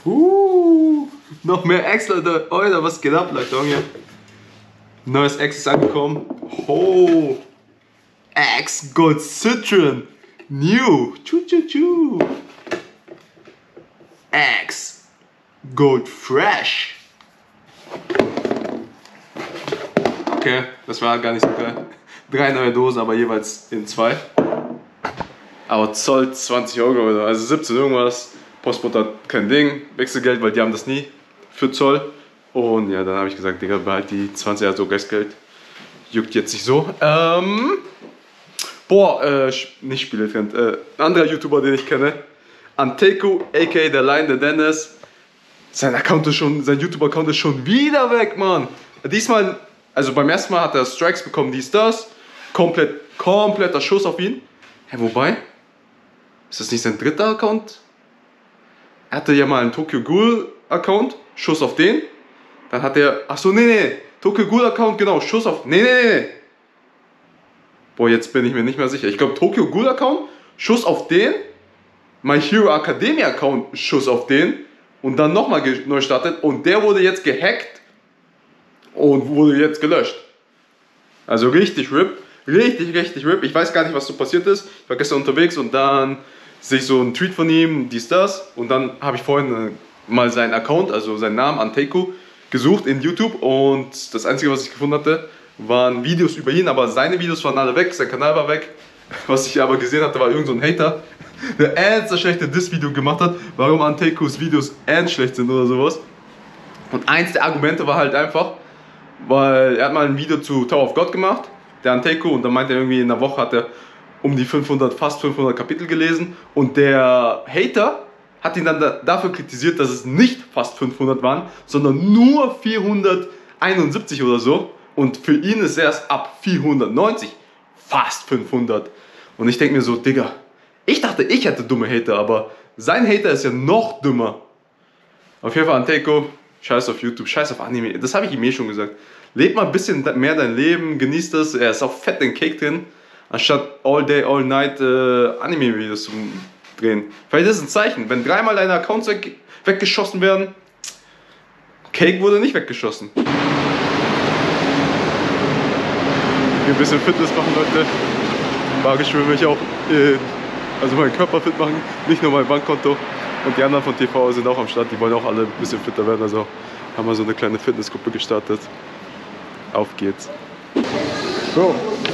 Noch mehr Eggs, Leute. Alter, was geht ab, Leute? Hier. Neues Eggs ist angekommen. Oh. Eggs Gold Citron. New. Chu. Eggs Gold Fresh. Okay, das war gar nicht so geil. 3 neue Dosen, aber jeweils in 2. Aber Zoll 20 Euro oder also 17 irgendwas. Postbote hat kein Ding, Wechselgeld, weil die haben das nie für Zoll. Und ja, dann habe ich gesagt, Digga, behalt die 20, also Restgeld. Juckt jetzt nicht so. Nicht Spieletrend. Ein anderer YouTuber, den ich kenne. Anteku, aka der Lion, der Dennis. Sein YouTube-Account ist schon wieder weg, Mann. Diesmal, also beim ersten Mal hat er Strikes bekommen, das. Kompletter Schuss auf ihn. Hä, wobei? Ist das nicht sein dritter Account? Er hatte ja mal einen Tokyo Ghoul Account, Schuss auf den. Dann hat er, achso, nee. Tokyo Ghoul Account, genau, Schuss auf, nee. Boah, jetzt bin ich mir nicht mehr sicher. Ich glaube, Tokyo Ghoul Account, Schuss auf den. My Hero Academia Account, Schuss auf den. Und dann nochmal neu startet. Und der wurde jetzt gehackt. Und wurde jetzt gelöscht. Also richtig RIP. Richtig RIP. Ich weiß gar nicht, was so passiert ist. Ich war gestern unterwegs und dann sehe ich so einen Tweet von ihm, das. Und dann habe ich vorhin mal seinen Account, also seinen Namen, Anteku, gesucht in YouTube. Und das Einzige, was ich gefunden hatte, waren Videos über ihn. Aber seine Videos waren alle weg, sein Kanal war weg. Was ich aber gesehen hatte, war irgend so ein Hater, der ernst schlechte Diss-Video gemacht hat, warum Antekus Videos ernst schlecht sind oder sowas. Und eins der Argumente war halt einfach, weil er hat mal ein Video zu Tower of God gemacht, der Anteku, und dann meinte er irgendwie in einer Woche hat er um die fast 500 Kapitel gelesen und der Hater hat ihn dann dafür kritisiert, dass es nicht fast 500 waren, sondern nur 471 oder so, und für ihn ist erst ab 490 fast 500. Und ich denke mir so, Digga, ich dachte, ich hätte dumme Hater, aber sein Hater ist ja noch dümmer. Auf jeden Fall, Anteku, scheiß auf YouTube, scheiß auf Anime, das habe ich ihm eh schon gesagt. Leb mal ein bisschen mehr dein Leben, genieß das, er ist auch fett in Cake drin, anstatt all day, all night Anime-Videos zu drehen. Vielleicht ist es ein Zeichen, wenn 3-mal deine Accounts weggeschossen werden, Cake wurde nicht weggeschossen. Ein bisschen Fitness machen, Leute. Magisch will mich auch also meinen Körper fit machen, nicht nur mein Bankkonto. Und die anderen von TV sind auch am Start, die wollen auch alle ein bisschen fitter werden. Also haben wir so eine kleine Fitnessgruppe gestartet. Auf geht's. So.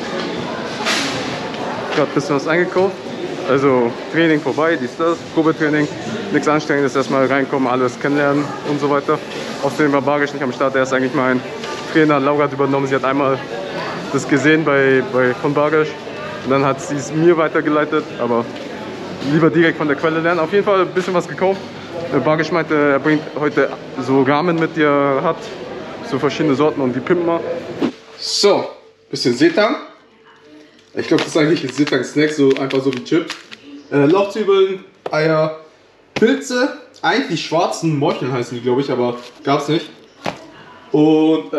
Gerade ein bisschen was eingekauft. Also Training vorbei, das, Probetraining. Nichts Anstrengendes, erstmal reinkommen, alles kennenlernen und so weiter. Außerdem war Bagisch nicht am Start, der ist eigentlich mein Trainer. Laura hat übernommen, sie hat einmal das gesehen von Bagisch. Und dann hat sie es mir weitergeleitet, aber lieber direkt von der Quelle lernen. Auf jeden Fall ein bisschen was gekauft. Bagisch meinte, er bringt heute so Ramen mit, die er hat. So verschiedene Sorten und die pimpen wir. So, bisschen Seetang. Ich glaube, das ist eigentlich ein Seetang-Snack, so einfach so wie Chips. Lauchzwiebeln, Eier, Pilze. Eigentlich die schwarzen Morcheln heißen die, glaube ich, aber gab's nicht. Und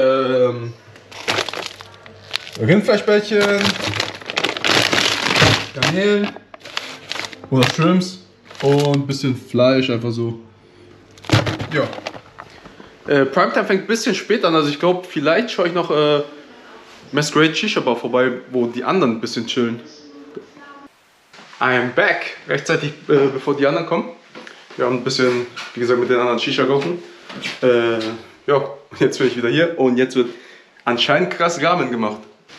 Rindfleischbällchen. Garnelen oder Shrimps und ein bisschen Fleisch, einfach so. Ja. Primetime fängt ein bisschen spät an, also ich glaube, vielleicht schaue ich noch Masquerade Shisha Bar vorbei, wo die anderen ein bisschen chillen. I am back, rechtzeitig bevor die anderen kommen. Wir haben ein bisschen, wie gesagt, mit den anderen Shisha geholfen. Ja, jetzt bin ich wieder hier und jetzt wird anscheinend krass Ramen gemacht.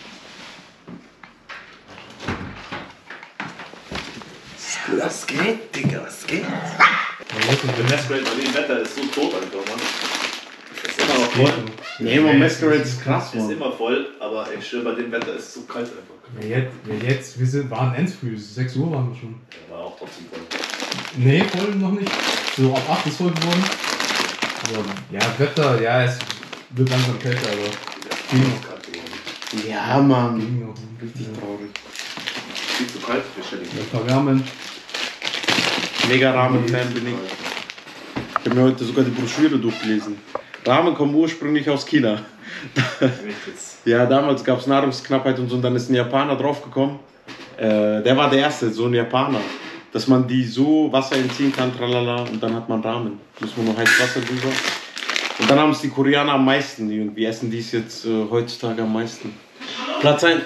Was geht, Digga, was geht? Der Masquerade bei dem Wetter ist so tot einfach, Mann. Ist immer noch voll. Nee, man, Masquerade ist krass, Mann. Ist immer voll, aber ich schwöre, bei dem Wetter ist es so kalt einfach. Jetzt, waren endfrüh, 6 Uhr waren wir schon. Ja, war auch trotzdem voll. Nee, voll noch nicht. So ab 8 ist voll geworden. Aber ja, Wetter, ja, es wird langsam kälter, aber ging noch. Ja, Mann. Ging noch. Richtig traurig. Viel zu kalt für Shelly. Ein paar Ramen. Mega Ramen-Fan bin ich. Ich habe mir heute sogar die Broschüre durchgelesen. Ramen kommen ursprünglich aus China. Ja, damals gab es Nahrungsknappheit und so, und dann ist ein Japaner draufgekommen. Der war der Erste, so ein Japaner. dass man die so Wasser entziehen kann, tralala, und dann hat man Ramen. Muss man noch heißes Wasser drüber. Und dann haben es die Koreaner am meisten. Wir essen dies jetzt heutzutage am meisten. Platz 1.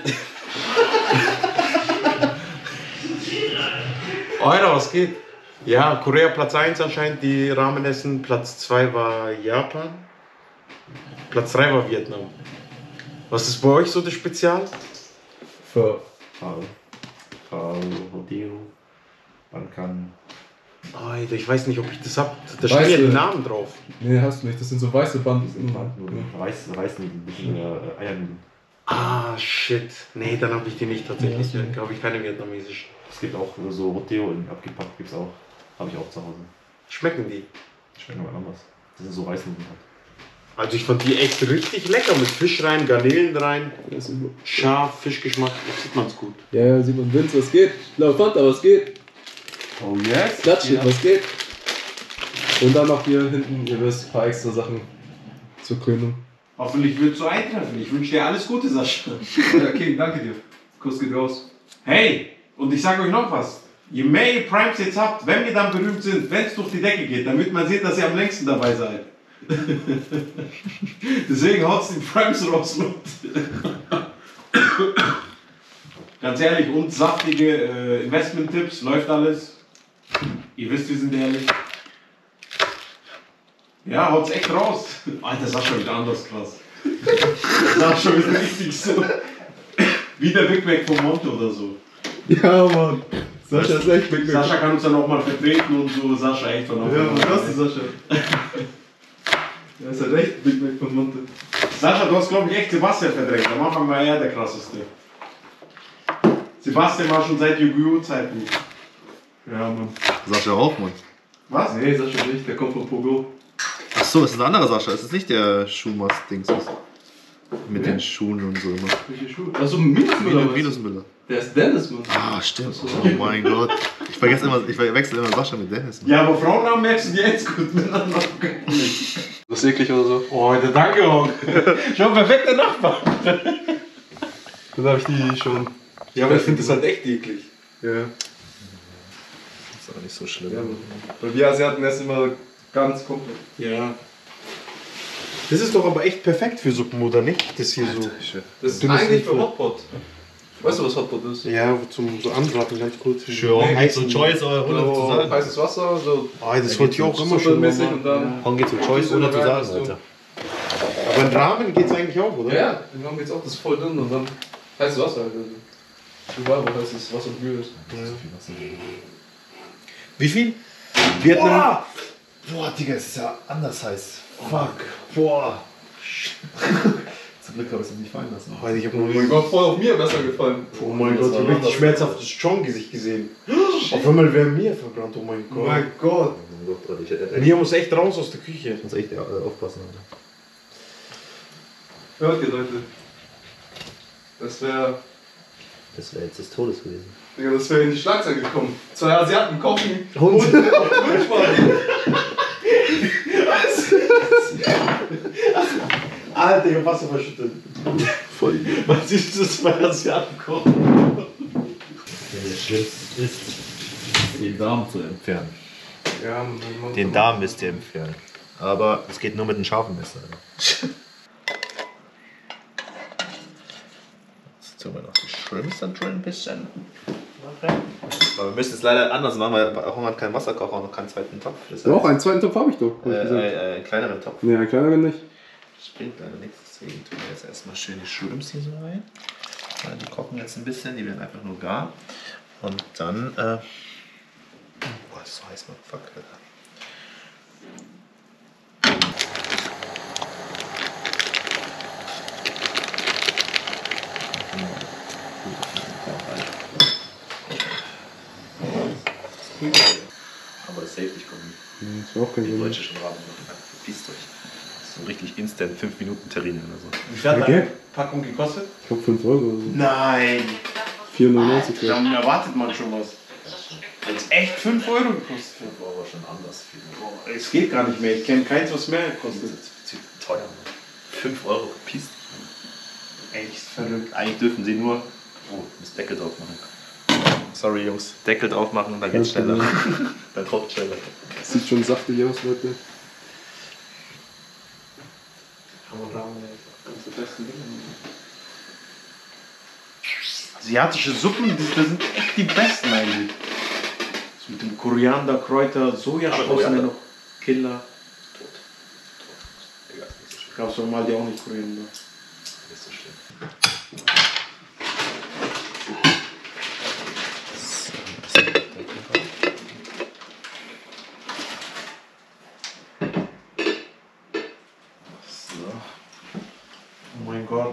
Alter, was geht? Ja, Korea Platz 1 anscheinend, die Ramen essen. Platz 2 war Japan. Platz 3 war Vietnam. Was ist bei euch so das Spezial? Für Pao, Rodeo, Balkan. Alter, ich weiß nicht, ob ich das hab. Da Weißt stehen ja du- die Namen drauf. Nee, hast du nicht. Das sind so weiße Band. Reisnudeln, ein bisschen Eiernudeln. Ah, shit. Nee, dann habe ich die nicht tatsächlich. Ja, Glaube ich keine vietnamesischen. Es gibt auch so Rodeo abgepackt, gibt's auch. Habe ich auch zu Hause. Schmecken die? Schmecken aber anders. Das sind so Reisnudeln halt. Also ich fand die echt richtig lecker mit Fisch rein, Garnelen rein, scharf, Fischgeschmack, das sieht man's gut. Ja, sieht man Vince, was geht? Laut Fanta, was geht? Oh yes! Klatschen, was geht? Und dann noch hier hinten, ihr wisst, ein paar extra Sachen zur Krönung. Hoffentlich willst du eintreffen. Ich wünsche dir alles Gute, Sascha. Okay, danke dir. Kuss geht raus. Hey, und ich sage euch noch was. Je mehr ihr Primes jetzt habt, wenn wir dann berühmt sind, wenn es durch die Decke geht, damit man sieht, dass ihr am längsten dabei seid. Deswegen haut's die Primes raus. Ganz ehrlich, und saftige Investment-Tipps, läuft alles. Ihr wisst, wir sind ehrlich. Ja, haut's echt raus. Alter, Sascha wieder anders krass. Sascha wieder richtig so. Wie der Big Mac vom Monte oder so. Ja, Mann. Sascha ist echt Big Mac. Sascha kann uns dann auch mal vertreten und so. Sascha echt von Ja, Mann, das ist Sascha. Er ist halt echt Big Mac von Monte. Sascha, du hast glaube ich echt Sebastian verdrängt. Am Anfang war er der krasseste. Sebastian war schon seit Yu-Gi-Oh! Zeiten. Ja, Mann. Sascha auch, Mann. Was? Nee, Sascha nicht, der kommt von Pogo. Achso, es ist ein anderer Sascha. Es ist nicht der Schuhmast-Dings. Mit den Schuhen und so immer. Welche Schuhe? Achso, Minus Müller. Minus Müller. Der ist Dennis, Mann. Ah, stimmt. Oh mein Gott. Ich verwechsel immer Sascha mit Dennis. Mann. Ja, aber Frauennamen merkst du dir jetzt gut miteinander. Das ist eklig oder so. Oh, Alter, danke auch. Schon perfekter Nachbar. Dann habe ich die schon. Ja, aber ich finde das halt echt eklig. Ja. Das ist aber nicht so schlimm. Ja, Mann. Weil wir Asiaten essen immer ganz komplett. Ja. Das ist doch aber echt perfekt für Suppen, oder nicht? Das hier so. Das ist Dünnes eigentlich für Hilfe. Hotpot. Weißt du, was Hotpot ist? Ja, zum so anbraten ganz kurz. Schön. Heißen- So Choice, ohne zu So sagen. heißes Wasser, so Ah, das wollte ich auch immer schon mal suppemäßig und machen. dann. Hong geht zu Choice, ohne zu sagen, Alter. Aber in Ramen geht's eigentlich auch, oder? Ja, den haben wir jetzt auch, das ist voll dünn und dann heißes Wasser halt. Also. Überall, wo heißes Wasser Brühe ist. Wie viel? Vietnam. Boah, Digga, es ist ja anders heiß. Fuck. Boah. Zum Glück habe ich es nicht fallen lassen. Oh, ich hab Oh mein Gott, voll auf mir besser gefallen. Oh mein Gott, ich hab richtig schmerzhaftes Strong-Gesicht gesehen. Auf einmal wäre mir verbrannt, oh mein Oh Gott. mein Gott. Mir muss echt raus aus der Küche. Ich muss echt aufpassen, Alter. Hört ihr, Leute? Das wäre. Das wäre jetzt des Todes gewesen. Digga, das wäre in die Schlagzeile gekommen. Zwei Asiaten kochen Und? auf Twitch. Alter, ich hab Wasser verschüttet. Voll. Was ist das bei Asiaten kochen? Das Schlimmste ist, den Darm zu entfernen. Ja, Den Darm müsst ihr entfernen. Aber es geht nur mit einem scharfen Messer. Jetzt tun wir noch die Shrimps dann drin ein bisschen. Aber wir müssen es leider anders machen, weil Hong hat keinen Wasserkocher und noch keinen zweiten Topf. Das heißt, Doch, einen zweiten Topf habe ich doch. einen kleineren Topf. Nee, einen kleineren nicht. Das bringt leider nichts, deswegen tun wir jetzt erstmal schön die Shrimps hier so rein. Ja, die kochen jetzt ein bisschen, die werden einfach nur gar. Und dann, boah, das ist so heiß, man. Fuck, Alter. Aber das safe nicht kommen. Das war auch kein Die Sinn. Deutsche schon Rahmen machen. Verpisst euch. Das ist so richtig instant 5 Minuten Terrine oder so. Wie viel hat Okay. eine Packung gekostet? Ich glaube 5 Euro oder so. Nein. 4,99 Da erwartet man schon was. Jetzt echt 5 Euro gekostet. 5 Euro schon anders viel. Es geht gar nicht mehr. Ich kenne keins, was mehr kostet. Zu teuer. 5 Euro verpisst. Echt verrückt. Eigentlich dürfen sie nur. Oh, das Deckel drauf machen. Sorry Jungs, Deckel drauf machen, dann geht's schneller. Dann tropft schneller. Das sieht schon saftig aus, Leute. Asiatische Suppen, das sind echt die besten eigentlich. Das mit dem Koriander, Kräuter, Sojasprossen noch. Killer. Gab's doch mal die auch nicht Koriander. Nicht so schlimm. So. Oh mein Gott.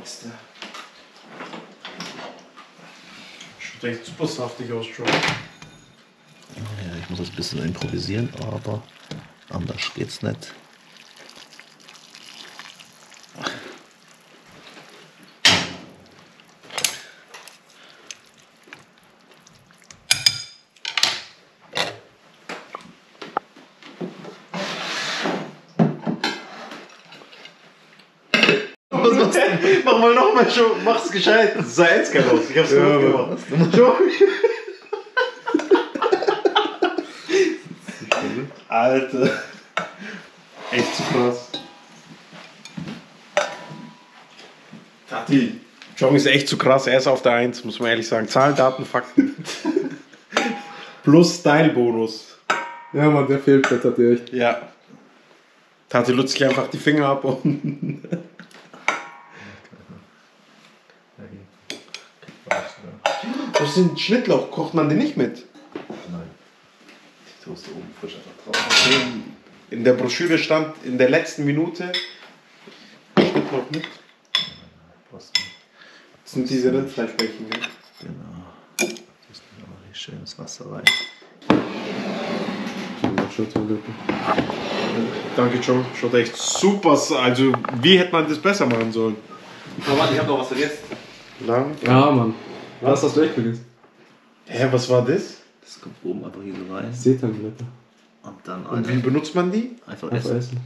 Schaut echt super saftig aus, Joe. Ja, ich muss das ein bisschen improvisieren, aber anders geht's nicht. Mach mal nochmal, Joe. Mach's gescheit. Das sah jetzt geil aus. Ich hab's gut gemacht. Joe. Alter. Echt zu krass. Tati. Jong ist echt zu krass. Er ist auf der 1, muss man ehrlich sagen. Zahlen, Daten, Fakten. Plus Style-Bonus. Ja, Mann, der fehlt, das hat echt. Ja. Tati lutzt sich einfach die Finger ab und. Das ist ein Schnittlauch. Kocht man den nicht mit? Nein. Die Toaste oben frisch einfach drauf. In der Broschüre stand in der letzten Minute Schnittlauch mit. Das sind diese Rindfleischbällchen, ne? Genau. Das ist noch hier schönes Wasser rein. Danke, Joe. Schaut echt super. Also, wie hätte man das besser machen sollen? Oh, warte, ich hab noch was vergessen. Lang? Ja, Mann. Was hast du echt vergessen? Hä, was war das? Das kommt oben einfach hier so rein. Seetanblätter. Und dann Und wie benutzt man die? einfach Einfach essen.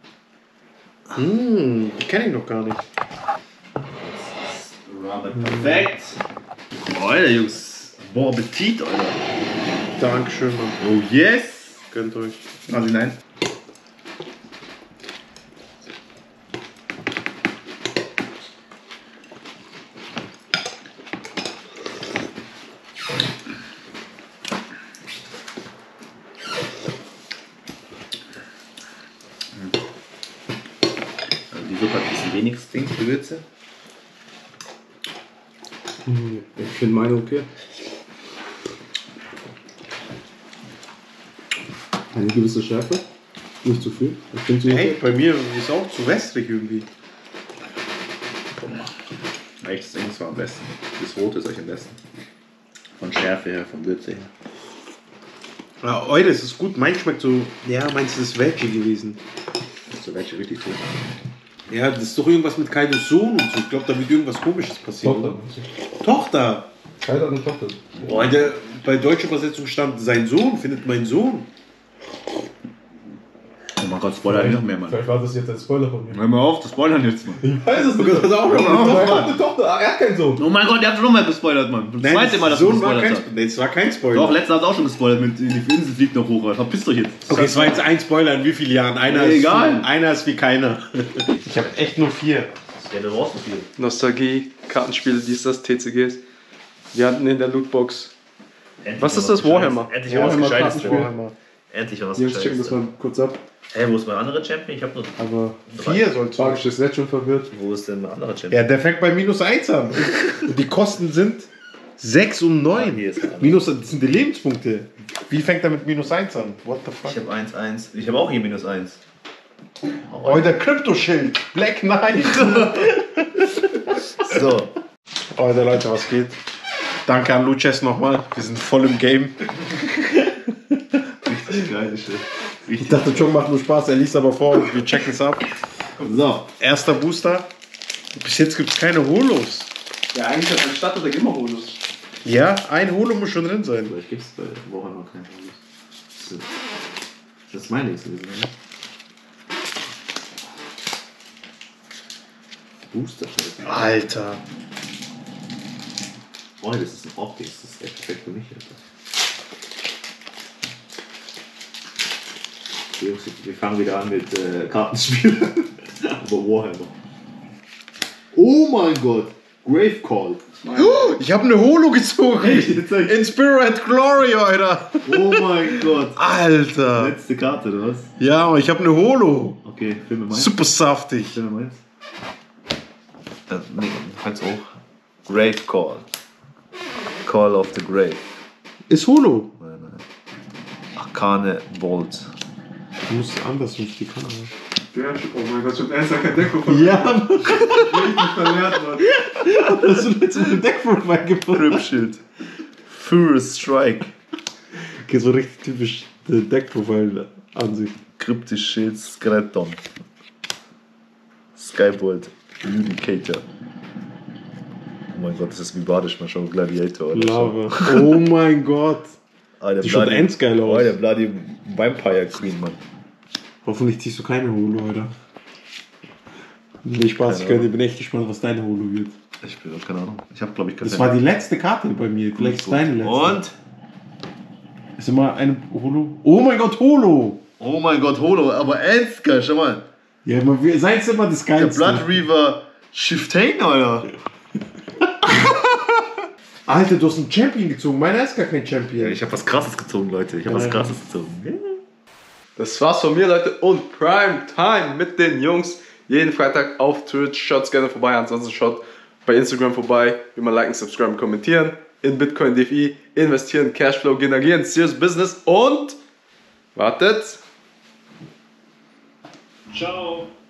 essen. Die kenne ich noch gar nicht. Ramen perfekt. Alter, Jungs. Bon Appetit, Alter. Dankeschön, Mann. Oh yes. Gönnt euch. Also nein. Also die Suppe hat ein bisschen wenig Gewürze. Ich finde meine okay. Eine gewisse Schärfe. Nicht zu viel. Ich finde sie Hey, okay. bei mir ist auch zu wässrig irgendwie. Welches Ding war am besten? Das Rote ist euch am besten. Von Schärfe her, von Würze her. Ja, Eure, es ist gut. Mein schmeckt so. Ja, meins ist Veggie gewesen. Das ist so welche richtig gut. Ja, das ist doch irgendwas mit Kaido Sohn und so. Ich glaube, da wird irgendwas Komisches passieren, Tochter. oder? Tochter! Kalt eine Tochter. Boah, bei deutscher Übersetzung stand sein Sohn, findet mein Sohn. Oh mein Gott, Spoiler nicht noch mehr, Mann. Vielleicht war das jetzt ein Spoiler von mir. Hör mal auf, das Spoilern jetzt, Mann. Ich weiß es nicht. Das ist auch noch. Er hat eine Tochter, er hat keinen Sohn. Oh mein Gott, ihr habt schon noch mal gespoilert, Mann. Das zweite Mal, dass du Sohn war gespoilert kein, hast. nee, es war kein Spoiler. Doch, letztes hat auch schon gespoilert mit die Insel fliegt noch hoch. Verpisst euch jetzt. Okay, es war jetzt ein Spoiler in wie vielen Jahren? Einer Egal. Ist, einer ist wie keiner. Ich habe echt nur 4. Ja, du brauchst so viel. Nostalgie, Kartenspiele, dies, das, TCGs. Wir hatten in der Lootbox. Endlich Was mal ist das? Warhammer? Endlich mal was Warhammer Gescheites Kartenspiel. drin. Endlich mal was Jungs, checken Gescheites das drin. mal kurz ab. Hey, wo ist mein anderer Champion? Ich hab nur Aber 4 sollst du. tragisch ist jetzt schon verwirrt. Wo ist denn mein anderer Champion? Ja, der fängt bei -1 an. Und die Kosten sind 6 und 9. Ah, hier ist der andere. Minus, das sind die Lebenspunkte. Wie fängt er mit -1 an? What the fuck? Ich hab 1-1. Ich hab auch hier -1. Oh, der Kryptoschild. Black Knight. So. Oh, der Leute, was geht? Danke an Luces nochmal. Wir sind voll im Game. Richtig geile Shit. Ich dachte, Jong macht nur Spaß. Er liest aber vor und wir checken es ab. So. Erster Booster. Bis jetzt gibt es keine Holos. Ja, eigentlich hat ein Stadt oder immer Holos. Ja, ein Holo muss schon drin sein. Vielleicht gibt's bei Warhammer keinen Bonus. So. Das ist mein nächstes gewesen, ne? Booster. Alter. Oh, das ist ein Optik, das ist echt perfekt für mich. Jungs, wir fangen wieder an mit Kartenspielen. Aber Warhammer. Oh mein Gott! Grave Call. Ich habe eine Holo gezogen. In Spirit and Glory, Alter. Oh mein Gott. Alter. Letzte Karte, oder was? Ja, aber ich habe eine Holo. Okay, filme meins. Super saftig. Filme meins. Nee, halt auch. Grave Call. Call of the Grave. Ist Holo. Arcane Bolt. Du musst anders durch die Kamera. Oh mein Gott, schon ernsthaft kein Deck von Ja, Mann. richtig verlernt, Mann. Hast du letztens ein Deckprofil gefunden? Cryptschild. Furious Strike. Okay, so richtig typisch Deckprofil-Ansicht. Kryptisch Schild Skeleton. Skybolt. Judicator. Oh mein Gott, das ist wie Badisch, mal schon Gladiator oder Lava. Oh mein Gott. so. Ah, der Die schaut endgeil aus. Oh, der Bloody Vampire Queen, Mann. Hoffentlich ziehst du keine Holo, Alter. Nee, Spaß, ich bin echt gespannt, was deine Holo wird. Ich bin keine Ahnung. Ich habe, glaube ich, keine Das war die letzte Karte bei mir. Vielleicht ist deine letzte. Und? Ist immer eine Holo? Oh mein Gott, Holo! Oh mein Gott, Holo, aber ernst, schau mal. Ja, seid immer das Der Geilste. Blood Reaver Shiftain, Alter. Alter, du hast einen Champion gezogen. Meiner ist gar kein Champion. Ja, ich habe was Krasses gezogen, Leute. Ich habe was Krasses gezogen. Das war's von mir, Leute, und Prime Time mit den Jungs. Jeden Freitag auf Twitch. Schaut gerne vorbei. Ansonsten schaut bei Instagram vorbei. Wie man liken, subscriben, kommentieren. In Bitcoin DFI investieren, Cashflow generieren, Serious Business und wartet. Ciao.